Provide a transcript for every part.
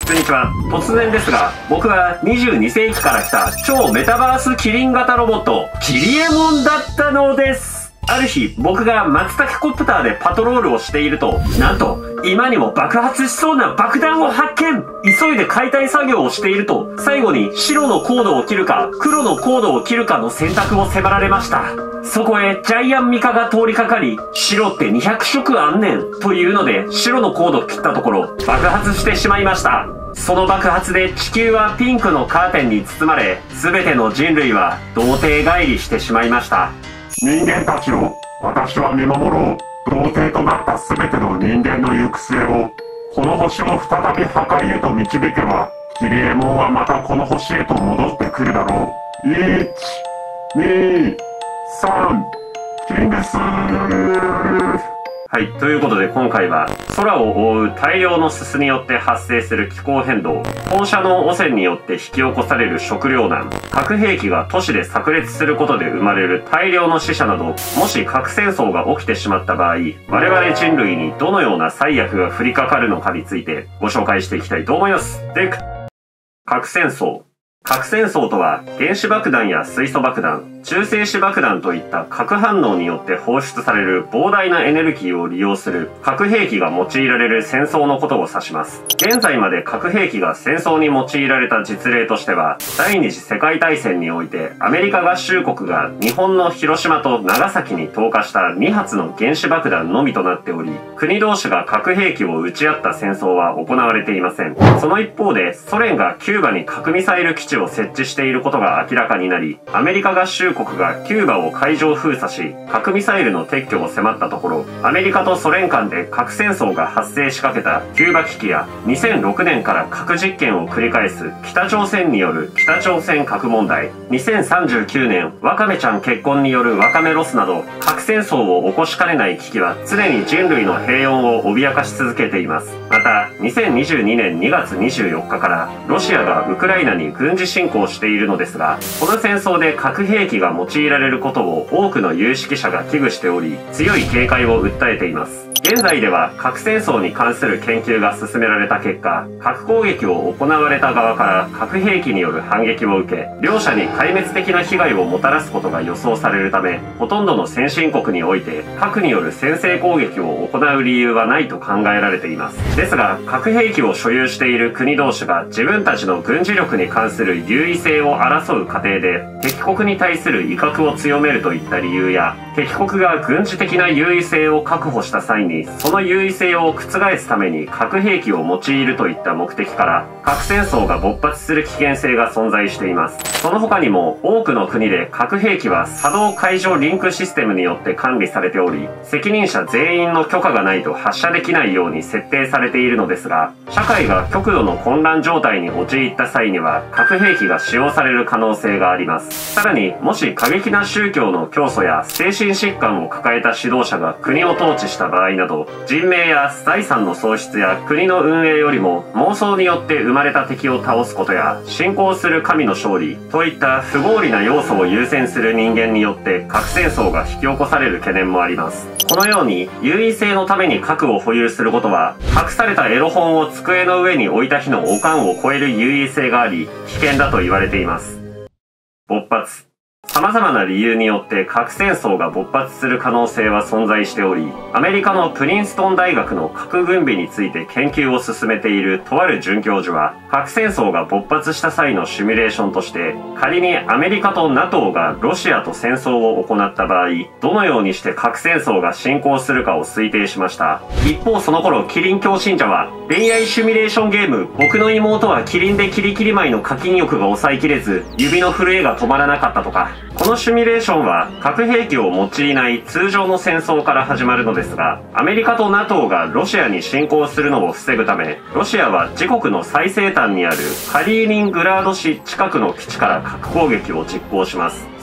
こんにちは。突然ですが、僕は22世紀から来た超メタバースキリン型ロボット、キリエモンだったのです。ある日、僕が松茸コプターでパトロールをしていると、なんと、今にも爆発しそうな爆弾を発見。急いで解体作業をしていると、最後に白のコードを切るか、黒のコードを切るかの選択を迫られました。そこへジャイアンミカが通りかかり、白って200色あんねんというので、白のコードを切ったところ、爆発してしまいました。その爆発で地球はピンクのカーテンに包まれ、全ての人類は童貞帰りしてしまいました。 人間たちを私は見守ろう。童貞となった全ての人間の行く末を、この星を再び破壊へと導けば、キリエモンはまたこの星へと戻ってくるだろう。1、2、3、キリンです。 はい。ということで今回は空を覆う大量のすすによって発生する気候変動、放射能汚染によって引き起こされる食糧難、核兵器が都市で炸裂することで生まれる大量の死者など、もし核戦争が起きてしまった場合、我々人類にどのような災悪が降りかかるのかについてご紹介していきたいと思います。で、核戦争。核戦争とは、原子爆弾や水素爆弾、中性子爆弾といった核反応によって放出される膨大なエネルギーを利用する核兵器が用いられる戦争のことを指します。現在まで核兵器が戦争に用いられた実例としては、第二次世界大戦においてアメリカ合衆国が日本の広島と長崎に投下した2発の原子爆弾のみとなっており、国同士が核兵器を撃ち合った戦争は行われていません。その一方で、ソ連がキューバに核ミサイル基地を設置していることが明らかになり、アメリカ合衆国がキューバを海上封鎖し、核ミサイルの撤去を迫ったところ、アメリカとソ連間で核戦争が発生しかけたキューバ危機や、2006年から核実験を繰り返す北朝鮮による北朝鮮核問題、2039年ワカメちゃん結婚によるワカメロスなど、核戦争を起こしかねない危機は常に人類の平穏を脅かし続けています。また、2022年2月24日からロシアがウクライナに軍事侵攻しているのですが、この戦争で核兵器が用いられることを多くの有識者が危惧しており、強い警戒を訴えています。現在では核戦争に関する研究が進められた結果、核攻撃を行われた側から核兵器による反撃を受け、両者に壊滅的な被害をもたらすことが予想されるため、ほとんどの先進国において核による先制攻撃を行う理由はないと考えられています。ですが、核兵器を所有している国同士が自分たちの軍事力に関する優位性を争う過程で、敵国に対する威嚇を強めるといった理由や、敵国が軍事的な優位性を確保した際に、その優位性を覆すために核兵器を用いるといった目的から、核戦争が勃発する危険性が存在しています。その他にも、多くの国で核兵器は作動解除リンクシステムによって管理されており、責任者全員の許可がないと発射できないように設定されているのですが、社会が極度の混乱状態に陥った際には、核兵器が使用される可能性があります。さらに、もし過激な宗教の教祖や精神疾患を抱えた指導者が国を統治した場合など、人命や財産の喪失や国の運営よりも妄想によって生まれた敵を倒すことや信仰する神の勝利といった不合理な要素を優先する人間によって核戦争が引き起こされる懸念もあります。このように優位性のために核を保有することは、隠されたエロ本を机の上に置いた日のおかんを超える優位性があり、危険だと言われています。勃発。様々な理由によって核戦争が勃発する可能性は存在しており、アメリカのプリンストン大学の核軍備について研究を進めているとある准教授は、核戦争が勃発した際のシミュレーションとして、仮にアメリカと NATO がロシアと戦争を行った場合、どのようにして核戦争が進行するかを推定しました。一方その頃、キリン教信者は、恋愛シミュレーションゲーム、僕の妹はキリンでキリキリ舞の課金欲が抑えきれず、指の震えが止まらなかったとか、このシミュレーションは核兵器を用いない通常の戦争から始まるのですが、アメリカと NATO がロシアに侵攻するのを防ぐため、ロシアは自国の最西端にあるカリーニングラード市近くの基地から核攻撃を実行します。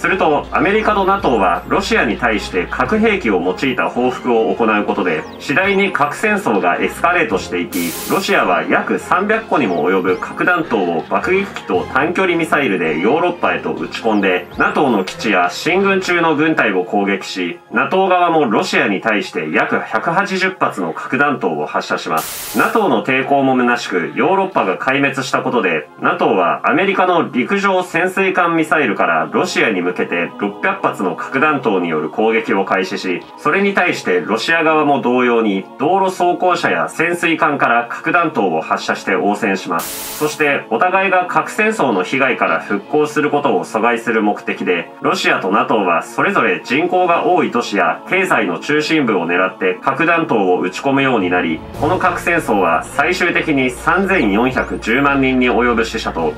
するとアメリカと NATO はロシアに対して核兵器を用いた報復を行うことで次第に核戦争がエスカレートしていき、ロシアは約300個にも及ぶ核弾頭を爆撃機と短距離ミサイルでヨーロッパへと撃ち込んで NATO の基地や進軍中の軍隊を攻撃し、 NATO 側もロシアに対して約180発の核弾頭を発射します。 NATO の抵抗も虚しくヨーロッパが壊滅したことで NATO はアメリカの陸上潜水艦ミサイルからロシアに向けて600発の核弾頭による攻撃を開始し、それに対してロシア側も同様に道路走行車や潜水艦から核弾頭を発射して応戦します。そしてお互いが核戦争の被害から復興することを阻害する目的で、ロシアと NATO はそれぞれ人口が多い都市や経済の中心部を狙って核弾頭を撃ち込むようになり、この核戦争は最終的に3410万人に及ぶ死者と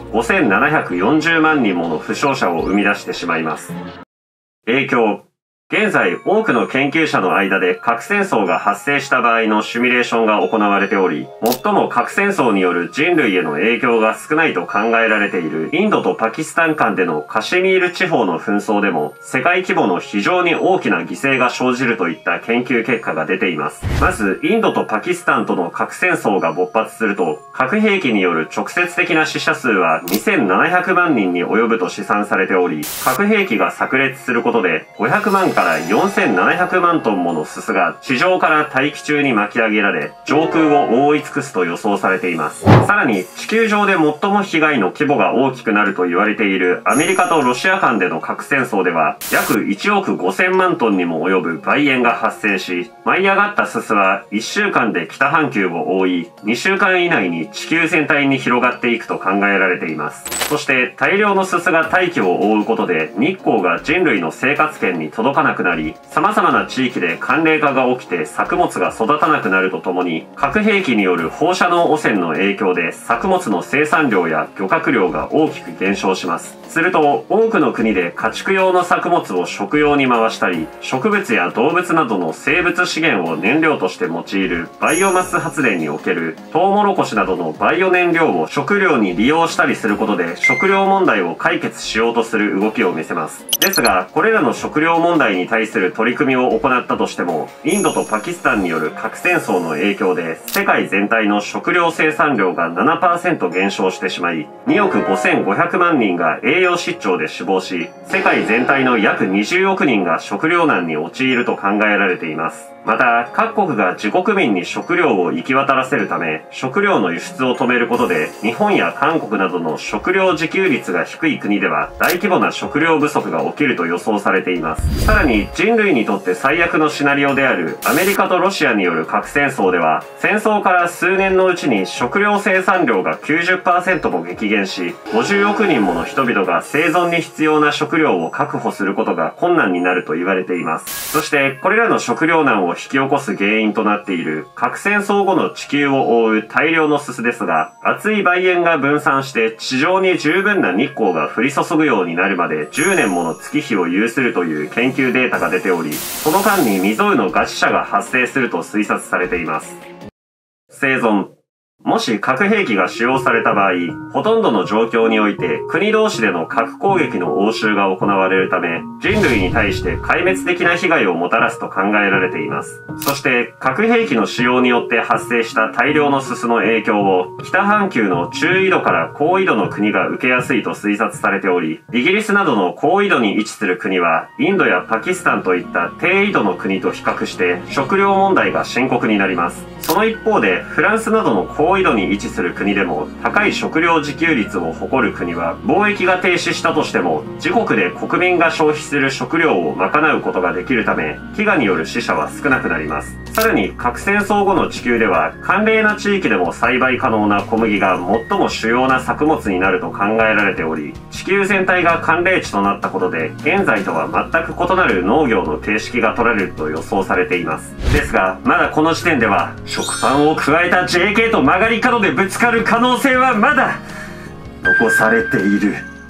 5740万人もの負傷者を生み出してしまいます。影響。現在多くの研究者の間で核戦争が発生した場合のシミュレーションが行われており、最も核戦争による人類への影響が少ないと考えられているインドとパキスタン間でのカシミール地方の紛争でも世界規模の非常に大きな犠牲が生じるといった研究結果が出ています。まずインドとパキスタンとの核戦争が勃発すると、核兵器による直接的な死者数は2700万人に及ぶと試算されており、核兵器が炸裂することで500万から4700万トンものすすが地上から大気中に巻き上げられ、上空を覆い尽くすと予想されています。さらに地球上で最も被害の規模が大きくなると言われているアメリカとロシア間での核戦争では約1億5000万トンにも及ぶbay煙が発生し、舞い上がったすすは1週間で北半球を覆い、2週間以内に地球全体に広がっていくと考えられています。そして大量のすすが大気を覆うことで日光が人類の生活圏に届かなくなり、様々な地域で寒冷化が起きて作物が育たなくなるとともに、核兵器による放射能汚染の影響で作物の生産量や漁獲量が大きく減少します。すると多くの国で家畜用の作物を食用に回したり、植物や動物などの生物資源を燃料として用いるバイオマス発電におけるトウモロコシなどのバイオ燃料を食料に利用したりすることで食料問題を解決しようとする動きを見せます。ですが、これらの食料問題に対する取り組みを行ったとしても、インドとパキスタンによる核戦争の影響で世界全体の食料生産量が 7% 減少してしまい、2億5500万人が栄養失調で死亡し、世界全体の約20億人が食糧難に陥ると考えられています。また、各国が自国民に食料を行き渡らせるため、食料の輸出を止めることで、日本や韓国などの食料自給率が低い国では、大規模な食料不足が起きると予想されています。さらに、人類にとって最悪のシナリオであるアメリカとロシアによる核戦争では、戦争から数年のうちに食料生産量が 90% も激減し、50億人もの人々が生存に必要な食料を確保することが困難になると言われています。そして、これらの食糧難を引き起こす原因となっている核戦争後の地球を覆う大量のすすですが、熱いbay煙が分散して地上に十分な日光が降り注ぐようになるまで10年もの月日を有するという研究データが出ており、その間に未曾有の餓死者が発生すると推察されています。生存。もし核兵器が使用された場合、ほとんどの状況において国同士での核攻撃の応酬が行われるため、人類に対して壊滅的な被害をもたらすと考えられています。そして核兵器の使用によって発生した大量のすすの影響を北半球の中緯度から高緯度の国が受けやすいと推察されており、イギリスなどの高緯度に位置する国はインドやパキスタンといった低緯度の国と比較して食料問題が深刻になります。その一方でフランスなどの高緯度に位置する国でも高い食料自給率を誇る国は貿易が停止したとしても自国で国民が消費する食料を賄うことができるため、飢餓による死者は少なくなります。さらに核戦争後の地球では寒冷な地域でも栽培可能な小麦が最も主要な作物になると考えられており、地球全体が寒冷地となったことで現在とは全く異なる農業の形式が取られると予想されています。ですが、まだこの時点では食パンを加えた JK と曲がり角でぶつかる可能性はまだ残されている。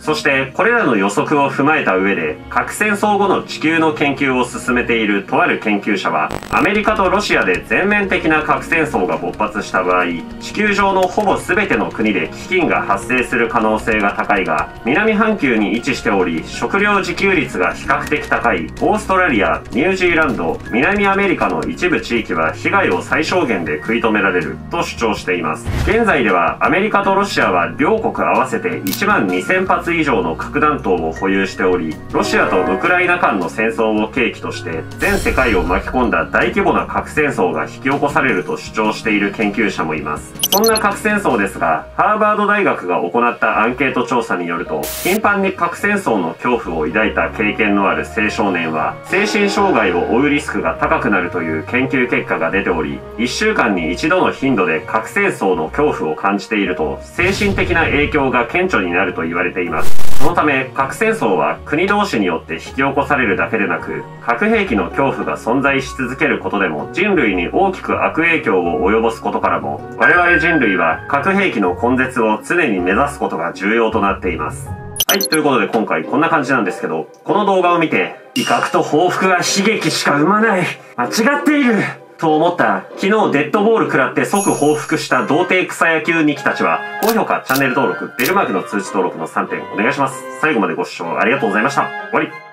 そしてこれらの予測を踏まえた上で核戦争後の地球の研究を進めているとある研究者は、アメリカとロシアで全面的な核戦争が勃発した場合、地球上のほぼ全ての国で飢饉が発生する可能性が高いが、南半球に位置しており食料自給率が比較的高いオーストラリア、ニュージーランド、南アメリカの一部地域は被害を最小限で食い止められると主張しています。現在ではアメリカとロシアは両国合わせて1万2000発以上の核弾頭を保有しており、ロシアとウクライナ間の戦争を契機として全世界を巻き込んだ大規模な核戦争が引き起こされると主張している研究者もいます。そんな核戦争ですが、ハーバード大学が行ったアンケート調査によると、頻繁に核戦争の恐怖を抱いた経験のある青少年は精神障害を負うリスクが高くなるという研究結果が出ており、1週間に1度の頻度で核戦争の恐怖を感じていると精神的な影響が顕著になると言われています。そのため核戦争は国同士によって引き起こされるだけでなく、核兵器の恐怖が存在し続けることでも人類に大きく悪影響を及ぼすことからも、我々人類は核兵器の根絶を常に目指すことが重要となっています。はい、ということで今回こんな感じなんですけど、この動画を見て威嚇と報復が悲劇しか生まない、間違っていると思った、昨日デッドボール食らって即報復した童貞草野球2期たちは、高評価、チャンネル登録、ベルマークの通知登録の3点お願いします。最後までご視聴ありがとうございました。終わり。